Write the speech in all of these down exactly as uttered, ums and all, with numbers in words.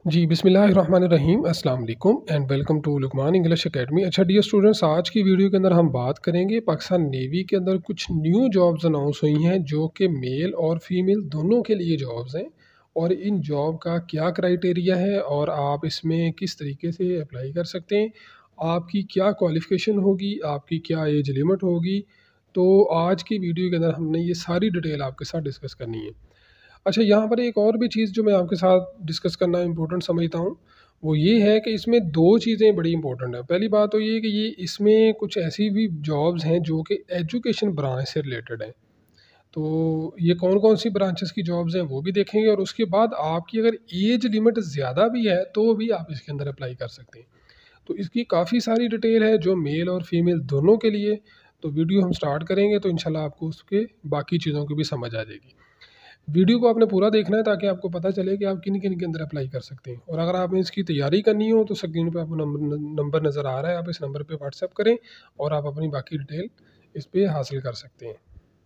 जी, बिस्मिल्लाहिर्रहमानिर्रहीम, अस्सलाम वालेकुम and welcome to Luqman English Academy. अच्छा डियर स्टूडेंट्स, आज की वीडियो के अंदर हम बात करेंगे पाकिस्तान नेवी के अंदर कुछ न्यू जॉब्स अनाउंस हुई हैं जो कि मेल और फीमेल दोनों के लिए जॉब्स हैं। और इन जॉब का क्या क्राइटेरिया है और आप इसमें किस तरीके से अप्लाई कर सकते हैं, आपकी क्या क्वालिफ़िकेशन होगी, आपकी क्या एज लिमिट होगी। तो आज की वीडियो के अंदर हमने ये सारी डिटेल आपके साथ डिस्कस करनी है। अच्छा, यहाँ पर एक और भी चीज़ जो मैं आपके साथ डिस्कस करना इम्पोर्टेंट समझता हूँ, वो ये है कि इसमें दो चीज़ें बड़ी इम्पोर्टेंट हैं। पहली बात तो ये है कि ये इसमें कुछ ऐसी भी जॉब्स हैं जो कि एजुकेशन ब्रांच से रिलेटेड हैं। तो ये कौन-कौन सी ब्रांचेस की जॉब्स हैं वो भी देखेंगे, और उसके बाद आपकी अगर एज लिमिट ज़्यादा भी है तो भी आप इसके अंदर अप्लाई कर सकते हैं। तो इसकी काफ़ी सारी डिटेल है जो मेल और फीमेल दोनों के लिए। तो वीडियो हम स्टार्ट करेंगे तो इंशाल्लाह आपको उसके बाकी चीज़ों की भी समझ आ जाएगी। वीडियो को आपने पूरा देखना है ताकि आपको पता चले कि आप किन-किन के अंदर अप्लाई कर सकते हैं। और अगर आपने इसकी तैयारी करनी हो तो स्क्रीन पे आपको नंबर नंबर नज़र आ रहा है, आप इस नंबर पे व्हाट्सएप करें और आप अपनी बाकी डिटेल इस पे हासिल कर सकते हैं।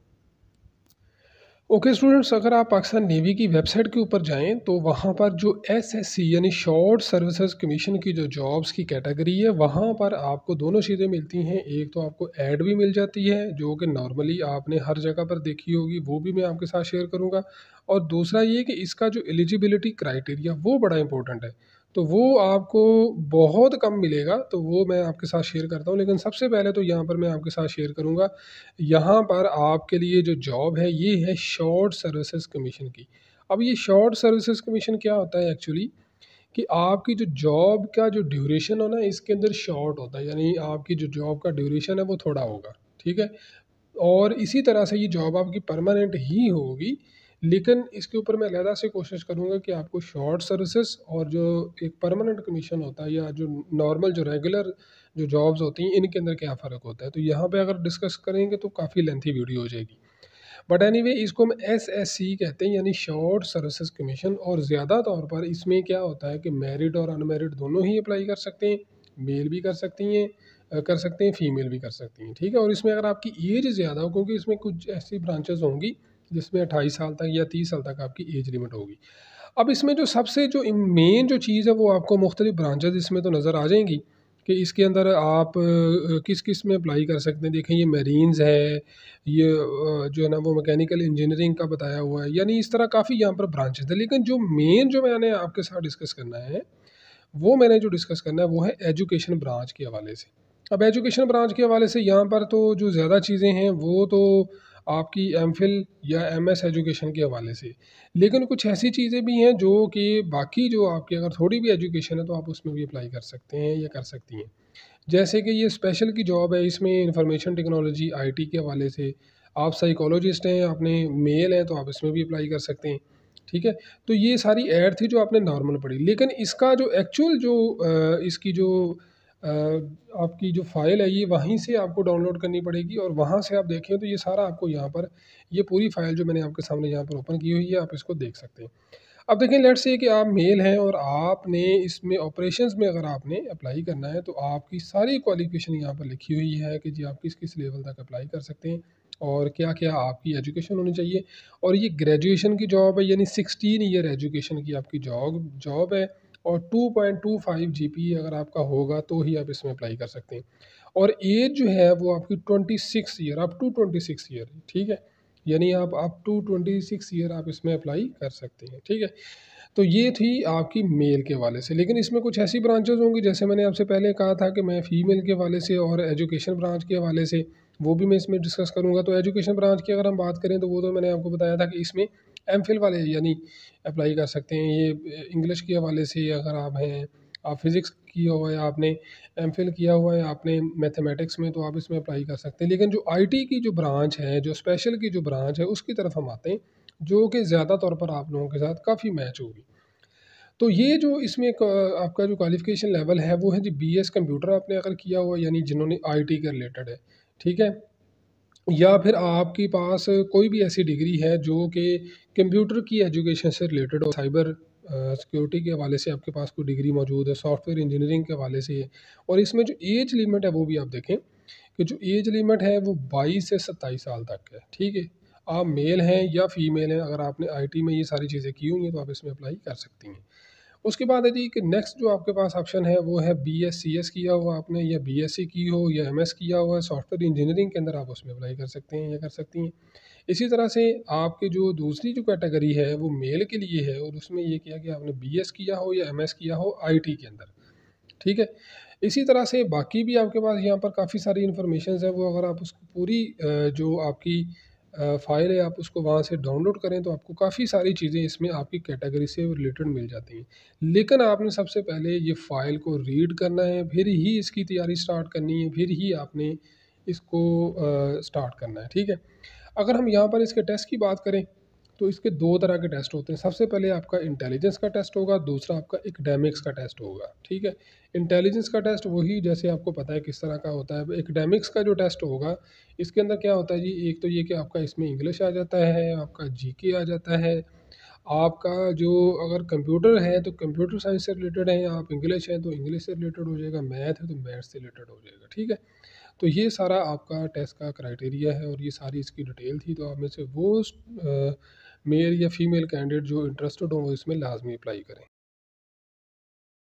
ओके स्टूडेंट्स, अगर आप पाकिस्तान नेवी की वेबसाइट के ऊपर जाएँ तो वहाँ पर जो एसएससी यानी शॉर्ट सर्विसेज कमीशन की जो जॉब्स की कैटेगरी है, वहाँ पर आपको दोनों चीज़ें मिलती हैं। एक तो आपको ऐड भी मिल जाती है जो कि नॉर्मली आपने हर जगह पर देखी होगी, वो भी मैं आपके साथ शेयर करूँगा। और दूसरा ये कि इसका जो एलिजिबिलिटी क्राइटेरिया वो बड़ा इंपॉर्टेंट है। तो वो आपको बहुत कम मिलेगा, तो वो मैं आपके साथ शेयर करता हूँ। लेकिन सबसे पहले तो यहाँ पर मैं आपके साथ शेयर करूँगा, यहाँ पर आपके लिए जो जॉब है ये है शॉर्ट सर्विसेज कमीशन की। अब ये शॉर्ट सर्विसेज कमीशन क्या होता है एक्चुअली, कि आपकी जो जॉब का जो ड्यूरेशन हो ना इसके अंदर शॉर्ट होता है, यानी आपकी जो जॉब का ड्यूरेशन है वो थोड़ा होगा, ठीक है। और इसी तरह से ये जॉब आपकी परमानेंट ही होगी। लेकिन इसके ऊपर मैं अलहदा से कोशिश करूँगा कि आपको शॉर्ट सर्विसेज और जो एक परमानेंट कमीशन होता है या जो नॉर्मल जो रेगुलर जो जॉब्स होती हैं इनके अंदर क्या फ़र्क होता है। तो यहाँ पे अगर डिस्कस करेंगे तो काफ़ी लेंथी वीडियो हो जाएगी। बट एनीवे इसको हम एस एस सी कहते हैं, यानी शॉर्ट सर्विसेज कमीशन। और ज़्यादा तौर पर इसमें क्या होता है कि मैरिड और अनमैरिड दोनों ही अप्लाई कर सकते हैं। मेल भी कर सकती हैं, अ, कर सकते हैं, फीमेल भी कर सकती हैं, ठीक है। और इसमें अगर आपकी एज ज़्यादा हो, क्योंकि इसमें कुछ ऐसी ब्रांचेस होंगी जिसमें अट्ठाईस साल तक या तीस साल तक आपकी एज लिमिट होगी। अब इसमें जो सबसे जो मेन जो चीज़ है वो आपको मुख्तलिफ ब्रांचेस इसमें तो नज़र आ जाएंगी कि इसके अंदर आप अ, किस किस में अप्लाई कर सकते हैं। देखें, ये मेरीन्स है, ये अ, जो है ना वो मैकेनिकल इंजीनियरिंग का बताया हुआ है, यानी इस तरह काफ़ी यहाँ पर ब्रांचेस है। लेकिन जो मेन जो मैंने आपके साथ डिस्कस करना है, वो मैंने जो डिस्कस करना है वो है एजुकेशन ब्रांच के हवाले से। अब एजुकेशन ब्रांच के हवाले से यहाँ पर तो जो ज़्यादा चीज़ें हैं वो तो आपकी एमफिल या एमएस एजुकेशन के हवाले से। लेकिन कुछ ऐसी चीज़ें भी हैं जो कि बाकी जो आपकी अगर थोड़ी भी एजुकेशन है तो आप उसमें भी अप्लाई कर सकते हैं या कर सकती हैं। जैसे कि ये स्पेशल की जॉब है, इसमें इंफॉर्मेशन टेक्नोलॉजी आईटी के हवाले से। आप साइकोलॉजिस्ट हैं, आपने मेल हैं, तो आप इसमें भी अप्लाई कर सकते हैं, ठीक है। तो ये सारी ऐड थी जो आपने नॉर्मल पढ़ी। लेकिन इसका जो एक्चुअल जो अ, इसकी जो अ, आपकी जो फ़ाइल है ये वहीं से आपको डाउनलोड करनी पड़ेगी, और वहाँ से आप देखें तो ये सारा आपको यहाँ पर ये पूरी फ़ाइल जो मैंने आपके सामने यहाँ पर ओपन की हुई है, आप इसको देख सकते हैं। अब देखें, लेट्स से कि आप मेल हैं और आपने इसमें ऑपरेशंस में अगर आपने अप्लाई करना है तो आपकी सारी क्वालिफ़िकेशन यहाँ पर लिखी हुई है कि जी आप किस किस लेवल तक अप्लाई कर सकते हैं और क्या क्या आपकी एजुकेशन होनी चाहिए। और ये ग्रेजुएशन की जॉब है, यानी सिक्सटीन ईयर एजुकेशन की आपकी जॉब जॉब है। और two point two five G P अगर आपका होगा तो ही आप इसमें अप्लाई कर सकते हैं। और एज जो है वो आपकी twenty six year, up to twenty six year, ठीक है। यानी आप up to twenty six year आप इसमें अप्लाई कर सकते हैं, ठीक है। तो ये थी आपकी मेल के हवाले से। लेकिन इसमें कुछ ऐसी ब्रांचेज़ होंगी, जैसे मैंने आपसे पहले कहा था कि मैं फ़ीमेल के हवाले से और एजुकेशन ब्रांच के हवाले से वो भी मैं इसमें डिस्कस करूँगा। तो एजुकेशन ब्रांच की अगर हम बात करें तो वो तो मैंने आपको बताया था कि इसमें एमफिल वाले यानी अप्लाई कर सकते हैं। ये इंग्लिश के हवाले से अगर आप हैं, आप फिज़िक्स किया हुआ है आपने, एमफिल किया हुआ है आपने मैथमेटिक्स में, तो आप इसमें अप्लाई कर सकते हैं। लेकिन जो आईटी की जो ब्रांच है, जो स्पेशल की जो ब्रांच है उसकी तरफ हम आते हैं, जो कि ज़्यादा तौर पर आप लोगों के साथ काफ़ी मैच होगी। तो ये जो इसमें एक अ, आपका जो क्वालिफ़िकेशन लेवल है वो है जी बीएस कंप्यूटर आपने अगर किया हुआ है, यानी जिन्होंने आईटी के रिलेटेड है, ठीक है। या फिर आपके पास कोई भी ऐसी डिग्री है जो कि कंप्यूटर की एजुकेशन से रिलेटेड हो, साइबर सिक्योरिटी के हवाले से आपके पास कोई डिग्री मौजूद है, सॉफ्टवेयर इंजीनियरिंग के हवाले से है। और इसमें जो एज लिमिट है वो भी आप देखें कि जो एज लिमिट है वो बाईस से सत्ताईस साल तक है, ठीक है। आप मेल हैं या फीमेल हैं, अगर आपने आईटी में ये सारी चीज़ें की हुई हैं तो आप इसमें अप्लाई कर सकती हैं। उसके बाद है जी कि नेक्स्ट जो आपके पास ऑप्शन है वो है बी एस सी एस किया हुआ आपने, या बी एस सी की हो, या एम एस किया हुआ है सॉफ्टवेयर इंजीनियरिंग के अंदर, आप उसमें अप्लाई कर सकते हैं या कर सकती हैं। इसी तरह से आपकी जो दूसरी जो कैटेगरी है वो मेल के लिए है, और उसमें ये किया कि आपने बी एस किया हो या एम एस किया हो आई टी के अंदर, ठीक है। इसी तरह से बाकी भी आपके पास यहाँ पर काफ़ी सारी इन्फॉर्मेशंस है, वो अगर आप उसको पूरी अ, जो आपकी अ, फ़ाइल है आप उसको वहाँ से डाउनलोड करें तो आपको काफ़ी सारी चीज़ें इसमें आपकी कैटेगरी से रिलेटेड मिल जाती हैं। लेकिन आपने सबसे पहले ये फ़ाइल को रीड करना है, फिर ही इसकी तैयारी स्टार्ट करनी है, फिर ही आपने इसको अ, स्टार्ट करना है, ठीक है। अगर हम यहाँ पर इसके टेस्ट की बात करें तो इसके दो तरह के टेस्ट होते हैं। सबसे पहले आपका इंटेलिजेंस का टेस्ट होगा, दूसरा आपका एकेडमिक्स का टेस्ट होगा, ठीक है। इंटेलिजेंस का टेस्ट वही जैसे आपको पता है किस तरह का होता है। एकेडमिक्स का जो टेस्ट होगा इसके अंदर क्या होता है जी, एक तो ये कि आपका इसमें इंग्लिश आ जाता है, आपका जी के आ जाता है, आपका जो अगर कंप्यूटर है तो कंप्यूटर साइंस से रिलेटेड है, आप इंग्लिश हैं तो इंग्लिश से रिलेटेड हो जाएगा, मैथ है तो मैथ से रिलेटेड हो जाएगा, ठीक है। तो ये सारा आपका टेस्ट का क्राइटेरिया है और ये सारी इसकी डिटेल थी। तो आप में से वो मेल या फीमेल कैंडिडेट जो इंटरेस्टेड हो वो इसमें लाजमी अप्लाई करें।